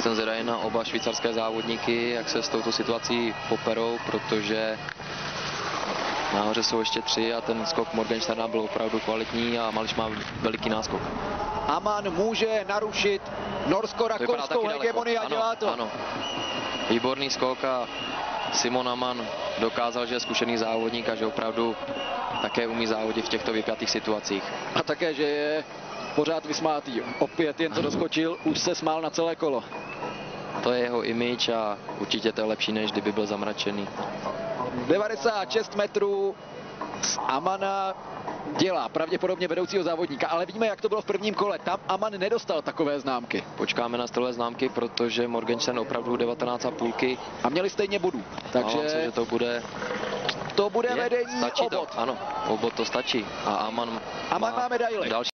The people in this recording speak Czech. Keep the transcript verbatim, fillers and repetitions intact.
Jsem zvědavý na oba švýcarské závodníky, jak se s touto situací poperou, protože nahoře jsou ještě tři a ten skok Morgensterna byl opravdu kvalitní a Mališ má veliký náskok. Amann může narušit norsko-rakouskou hegemonii a dělá to. Ano, výborný skok a Simon Amann dokázal, že je zkušený závodník a že opravdu také umí závodit v těchto vypjatých situacích. A také, že je pořád vysmátý. Opět jen co doskočil, už se smál na celé kolo. To je jeho image a určitě to je lepší, než kdyby byl zamračený. devadesát šest metrů z Amanna dělá pravděpodobně vedoucího závodníka, ale víme, jak to bylo v prvním kole. Tam Amann nedostal takové známky. Počkáme na stylové známky, protože Morgenstern opravdu devatenáct a půl. A měli stejně bodů. Takže no, že to bude, to bude je, vedení stačí obod. To, ano, obod to stačí. A Amann Amann má, má medaili. Další